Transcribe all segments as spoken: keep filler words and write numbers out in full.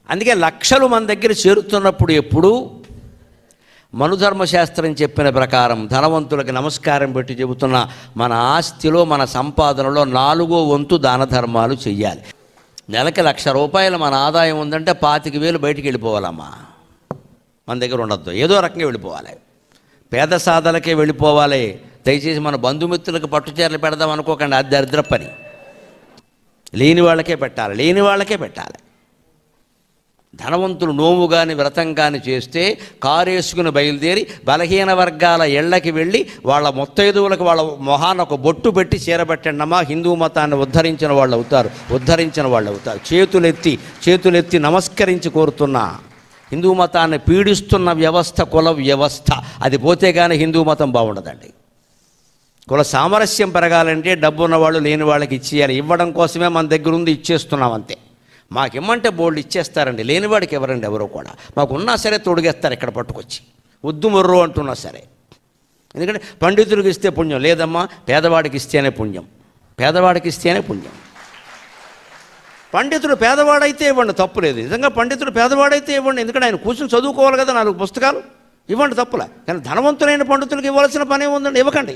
అందుకే లక్షలు మన దగ్గర చేరుతున్నప్పుడు ఎప్పుడు మనుధర్మశాస్త్రం చెప్పిన ప్రకారం ధనవంతులకు నమస్కారం పెట్టి చెబుతున్న మన ఆస్తిలో మన సంపాదనలో నాలుగో వంతు దాన ధర్మాలు చెయ్యాలి. నెలకి లక్ష రూపాయలు మన ఆదాయం ఉందంటే పాతిక వేలు బయటికి వెళ్ళిపోవాలమ్మా, మన దగ్గర ఉండొద్దు, ఏదో రకంగా వెళ్ళిపోవాలి. పేద సాధలకే వెళ్ళిపోవాలి. దయచేసి మన బంధుమిత్రులకు పట్టుచీరలు పెడదాం అనుకోకండి, అది దరిద్ర పని. లేని వాళ్ళకే పెట్టాలి, లేని వాళ్ళకే పెట్టాలి. ధనవంతులు నోము కానీ వ్రతం కానీ చేస్తే కారేసుకుని బయలుదేరి బలహీన వర్గాల ఇళ్లకి వెళ్ళి వాళ్ళ ముత్తైదువులకు వాళ్ళ మొహాన్ని ఒక బొట్టు పెట్టి చీరబెట్టండి అమ్మా, హిందూ మతాన్ని ఉద్ధరించిన వాళ్ళు అవుతారు, ఉద్ధరించిన వాళ్ళు అవుతారు. చేతులెత్తి చేతులెత్తి నమస్కరించి కోరుతున్నా. హిందూ మతాన్ని పీడిస్తున్న వ్యవస్థ కుల వ్యవస్థ, అది పోతే కానీ హిందూ మతం బాగుండదండి. కుల సామరస్యం పెరగాలంటే డబ్బు ఉన్నవాళ్ళు లేని వాళ్ళకి ఇచ్చేయాలి. ఇవ్వడం కోసమే మన దగ్గర ఉంది, ఇచ్చేస్తున్నాం అంతే. మాకు ఇమ్మంటే బోల్డ్ ఇచ్చేస్తారండి, లేనివాడికి ఎవరండి ఎవరో కూడా. మాకు ఉన్నా సరే తొడిగేస్తారు ఇక్కడ పట్టుకొచ్చి, వద్దు మొర్రు అంటున్నా సరే. ఎందుకంటే పండితుడికి ఇస్తే పుణ్యం లేదమ్మా, పేదవాడికి ఇస్తేనే పుణ్యం, పేదవాడికి ఇస్తేనే పుణ్యం. పండితుడు పేదవాడైతే ఇవ్వండి, తప్పు లేదు. నిజంగా పండితుడు పేదవాడైతే ఇవ్వండి, ఎందుకంటే ఆయన కూర్చొని చదువుకోవాలి కదా, నాలుగు పుస్తకాలు ఇవ్వండి, తప్పులే. కానీ ధనవంతులైన పండితులకు ఇవ్వాల్సిన పని ఏముందండి, ఇవ్వకండి.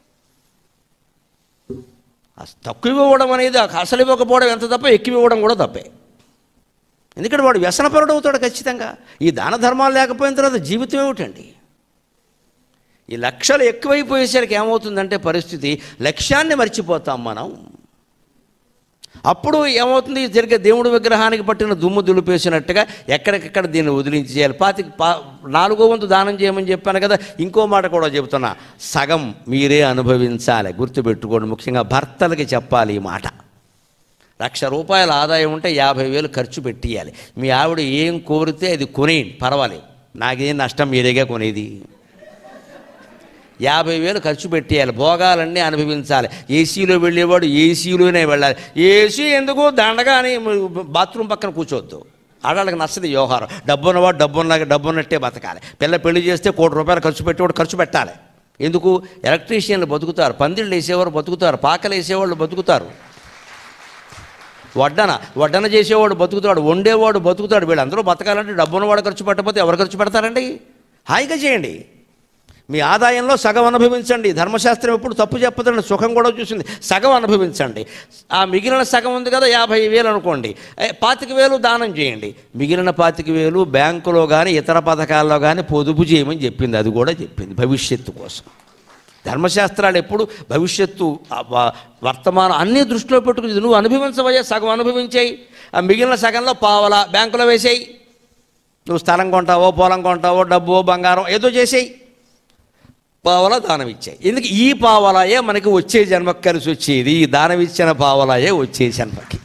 తక్కువ ఇవ్వడం అనేది అసలు ఇవ్వకపోవడం ఎంత తప్ప, ఎక్కువ ఇవ్వడం కూడా తప్పే. ఎందుకంటే వాడు వ్యసనపరుడు అవుతాడు ఖచ్చితంగా. ఈ దాన ధర్మాలు లేకపోయిన తర్వాత జీవితం ఏమిటండి? ఈ లక్షలు ఎక్కువైపోయేసరికి ఏమవుతుందంటే పరిస్థితి, లక్ష్యాన్ని మర్చిపోతాం మనం. అప్పుడు ఏమవుతుంది, జరిగే దేవుడి విగ్రహానికి పట్టిన దుమ్ము దులిపేసినట్టుగా ఎక్కడికెక్కడ దీన్ని వదిలించి చేయాలి. పాతి పా నాలుగో వంతు దానం చేయమని చెప్పాను కదా. ఇంకో మాట కూడా చెబుతున్నా, సగం మీరే అనుభవించాలి. గుర్తుపెట్టుకోండి, ముఖ్యంగా భర్తలకి చెప్పాలి ఈ మాట. లక్ష రూపాయల ఆదాయం ఉంటే యాభై వేలు ఖర్చు పెట్టేయాలి. మీ ఆవిడ ఏం కోరితే అది కొనేయండి, పర్వాలేదు, నాకేం నష్టం, మీరేగా కొనేది. యాభై వేలు ఖర్చు పెట్టేయాలి, భోగాలన్నీ అనుభవించాలి. ఏసీలో వెళ్ళేవాడు ఏసీలోనే వెళ్ళాలి. ఏసీ ఎందుకు దండగా అని బాత్రూమ్ పక్కన కూర్చోవద్దు. ఆడవాళ్ళకి నచ్చదు వ్యవహారం. డబ్బు ఉన్నవాడు డబ్బున్న డబ్బున్నట్టే బతకాలి. పిల్ల పెళ్లి చేస్తే కోటి రూపాయలు ఖర్చు పెట్టేవాడు ఖర్చు పెట్టాలి. ఎందుకు? ఎలక్ట్రీషియన్లు బతుకుతారు, పందిళ్ళు వేసేవారు బతుకుతారు, పాకలు వేసేవాళ్ళు బతుకుతారు, వడ్డన వడ్డన చేసేవాడు బతుకుతాడు, వండేవాడు బతుకుతాడు. వీళ్ళందరూ బతకాలంటే డబ్బున్నవాడు ఖర్చు పెట్టకపోతే ఎవరు ఖర్చు పెడతారండి? హాయిగా చేయండి. మీ ఆదాయంలో సగం అనుభవించండి. ధర్మశాస్త్రం ఎప్పుడు తప్పు చెప్పదండి, సుఖం కూడా చూసింది. సగం అనుభవించండి. ఆ మిగిలిన సగం ఉంది కదా, యాభై వేలు అనుకోండి, పాతిక వేలు దానం చేయండి. మిగిలిన పాతిక వేలు బ్యాంకులో కానీ ఇతర పథకాల్లో కానీ పొదుపు చేయమని చెప్పింది. అది కూడా చెప్పింది భవిష్యత్తు కోసం. ధర్మశాస్త్రాలు ఎప్పుడు భవిష్యత్తు వర్తమానం అన్నీ దృష్టిలో పెట్టుకుని నువ్వు అనుభవించవయ్యా, సగం అనుభవించేయి. ఆ మిగిలిన సగంలో పావలా బ్యాంకులో వేసేయి. నువ్వు స్థలం కొంటావో పొలం కొంటావో డబ్బో బంగారం ఏదో చేసేయి, పావలా దానం ఇచ్చాయి. ఎందుకు? ఈ పావలాయే మనకి వచ్చే జన్మకు కలిసి వచ్చేది. ఈ దానం ఇచ్చిన పావలాయే వచ్చే జన్మకి.